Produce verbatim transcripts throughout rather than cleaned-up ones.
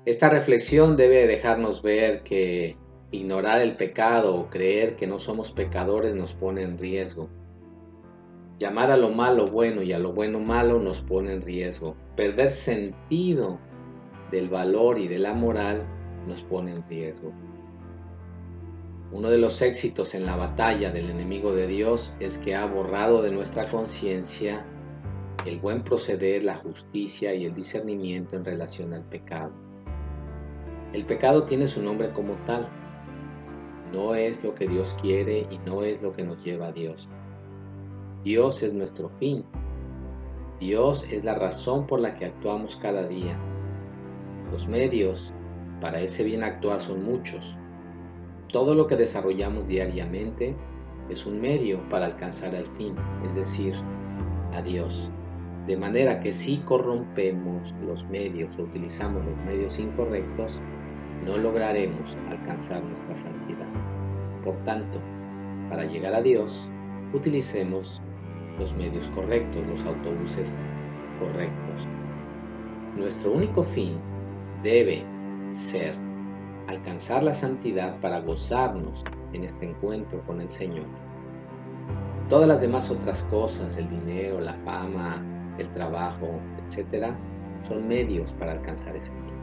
Esta reflexión debe dejarnos ver que ignorar el pecado o creer que no somos pecadores nos pone en riesgo. Llamar a lo malo bueno y a lo bueno malo nos pone en riesgo. Perder sentido del valor y de la moral nos pone en riesgo. Uno de los éxitos en la batalla del enemigo de Dios es que ha borrado de nuestra conciencia el buen proceder, la justicia y el discernimiento en relación al pecado. El pecado tiene su nombre como tal. No es lo que Dios quiere y no es lo que nos lleva a Dios. Dios es nuestro fin. Dios es la razón por la que actuamos cada día. Los medios para ese bien actuar son muchos. Todo lo que desarrollamos diariamente es un medio para alcanzar al fin, es decir, a Dios. De manera que si corrompemos los medios o utilizamos los medios incorrectos, no lograremos alcanzar nuestra santidad. Por tanto, para llegar a Dios, utilicemos los medios correctos, los autobuses correctos. Nuestro único fin debe ser alcanzar la santidad para gozarnos en este encuentro con el Señor. Todas las demás otras cosas, el dinero, la fama, el trabajo, etcétera, son medios para alcanzar ese fin.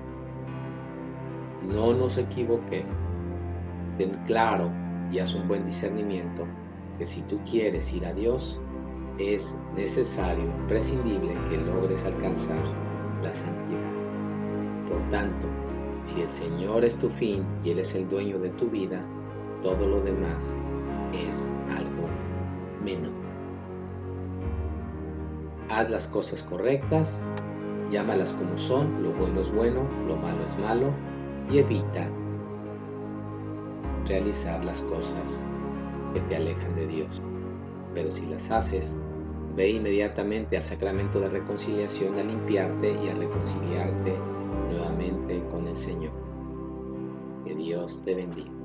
No nos equivoquemos. Ten claro y haz un buen discernimiento que si tú quieres ir a Dios, es necesario, imprescindible que logres alcanzar la santidad. Por tanto, si el Señor es tu fin y Él es el dueño de tu vida, todo lo demás es algo menor. Haz las cosas correctas, llámalas como son, lo bueno es bueno, lo malo es malo, y evita realizar las cosas que te alejan de Dios. Pero si las haces, ve inmediatamente al sacramento de reconciliación a limpiarte y a reconciliarte nuevamente con el Señor. Que Dios te bendiga.